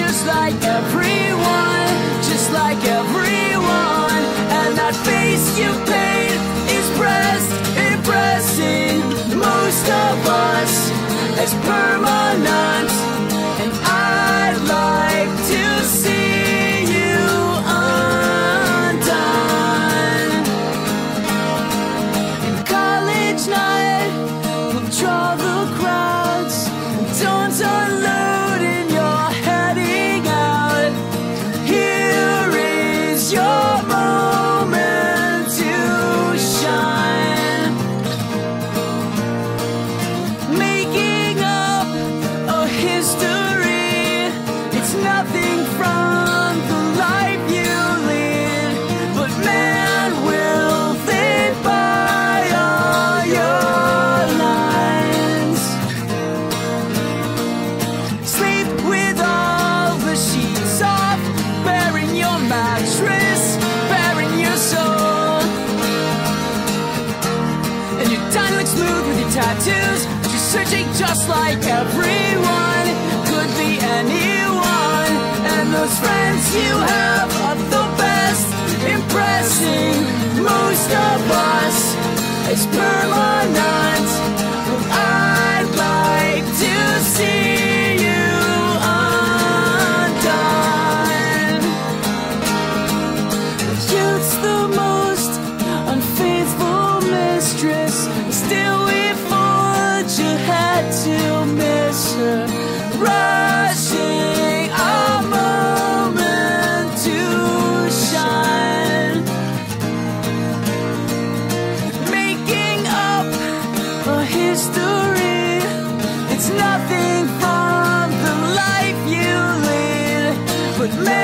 just like everyone, just like everyone. And that face you paint is impressing most of us as permanent. And I'd like to see you undone. In college night, we'll draw the crowds. Dawn's unloading, you're heading out. Here is your moment to shine. Making up a history, it's nothing from the life you lead, but man, will they buy all your lines? Sleep with all the sheets off, bearing your mattress, bearing your soul. And your tongue looks smooth with your tattoos, but you're searching just like everyone. Could be anyone. And those friends you have are the best, impressing most of us as permanent. Well, I'd like to see you undone. Youth's the most unfaithful mistress, still we forge ahead to miss her. Rushing our moment to shine. Making up a history, it's nothing from the life you lead, but